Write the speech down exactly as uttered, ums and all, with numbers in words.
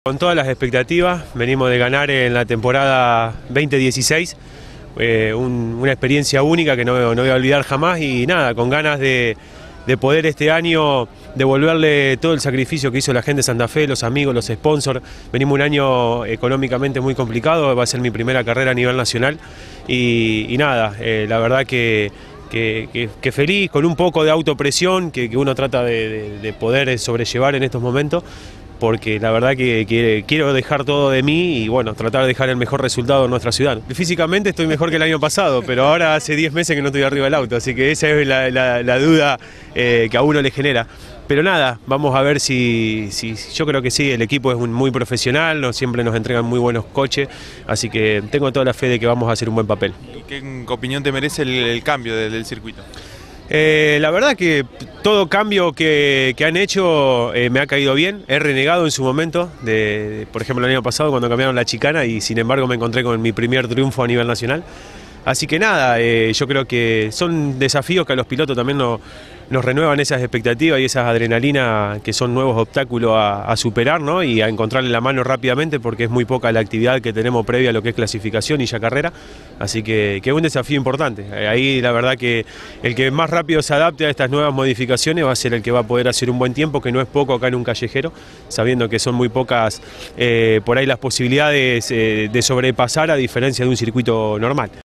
Con todas las expectativas, venimos de ganar en la temporada veinte dieciséis, eh, un, una experiencia única que no, no voy a olvidar jamás y nada, con ganas de, de poder este año devolverle todo el sacrificio que hizo la gente de Santa Fe, los amigos, los sponsors. Venimos un año económicamente muy complicado, va a ser mi primera carrera a nivel nacional y, y nada, eh, la verdad que... Que, que, que feliz, con un poco de autopresión que, que uno trata de, de, de poder sobrellevar en estos momentos, porque la verdad que, que quiero dejar todo de mí y bueno, tratar de dejar el mejor resultado en nuestra ciudad. Físicamente estoy mejor que el año pasado, pero ahora hace diez meses que no estoy arriba del auto, así que esa es la, la, la duda eh, que a uno le genera. Pero nada, vamos a ver si, si, yo creo que sí, el equipo es un, muy profesional, no, siempre nos entregan muy buenos coches, así que tengo toda la fe de que vamos a hacer un buen papel. ¿Y qué opinión te merece el, el cambio del, del circuito? Eh, la verdad que todo cambio que, que han hecho eh, me ha caído bien. He renegado en su momento, de, de, por ejemplo el año pasado cuando cambiaron la chicana y sin embargo me encontré con mi primer triunfo a nivel nacional. Así que nada, eh, yo creo que son desafíos que a los pilotos también no, nos renuevan esas expectativas y esas adrenalinas que son nuevos obstáculos a, a superar, ¿no? Y a encontrarle la mano rápidamente porque es muy poca la actividad que tenemos previa a lo que es clasificación y ya carrera. Así que, que es un desafío importante. Ahí la verdad que el que más rápido se adapte a estas nuevas modificaciones va a ser el que va a poder hacer un buen tiempo, que no es poco acá en un callejero, sabiendo que son muy pocas eh, por ahí las posibilidades eh, de sobrepasar a diferencia de un circuito normal.